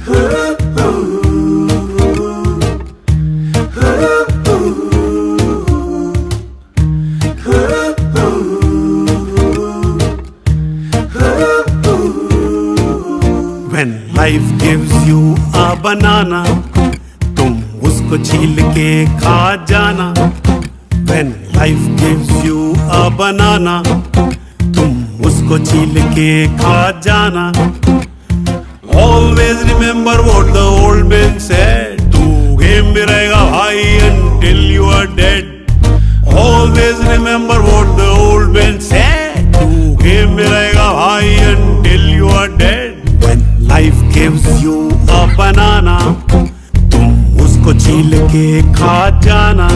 When life gives you a banana, तुम उसको छील के खा जाना। When life gives you a banana, तुम उसको छील के खा जाना। Always remember what the old man said, तू गेम में रहेगा भाई until you are dead। Always remember what the old man said, तू गेम में रहेगा भाई until you are dead। When life gives you a banana, तुम उसको छील के खा जाना।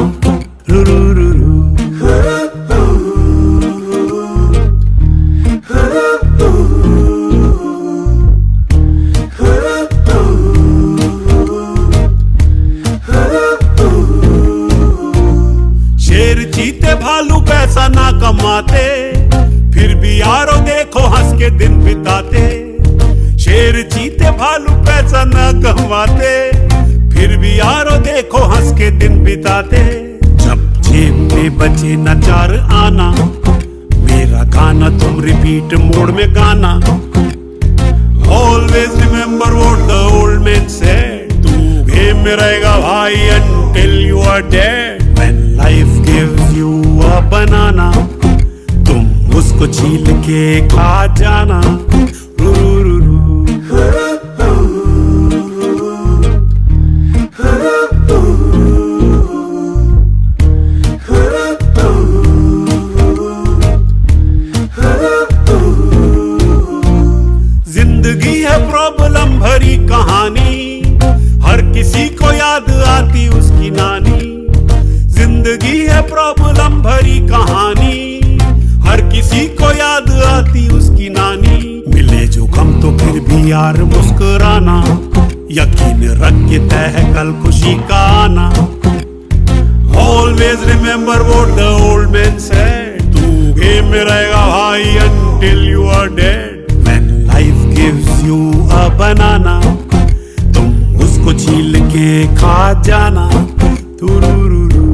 शेर चीते भालू पैसा ना कमाते, फिर भी यारो देखो हंस के दिन बिताते। शेर चीते भालू पैसा न कमाते, फिर भी यारो देखो हंस के दिन बिताते। जब जेब में बचे न चार आना, मेरा गाना तुम रिपीट मोड में गाना। Always remember what the old man said, तू गेम में रहेगा भाई until you are dead। When life gives you a banana, तुम उसको छील के खा जाना। जिंदगी है प्रॉब्लम भरी कहानी, हर किसी को याद आती उसकी नानी। जिंदगी है प्रॉब्लम भरी कहानी, हर किसी को याद आती उसकी नानी। मिले जो गम तो फिर भी यार मुस्कुराना, यकीन रख के तय है कल खुशी का आना। Always remember what the old man said, तू गेम में रहेगा भाई until you are dead। When life gives you a banana, तुम उसको छील के खा जाना।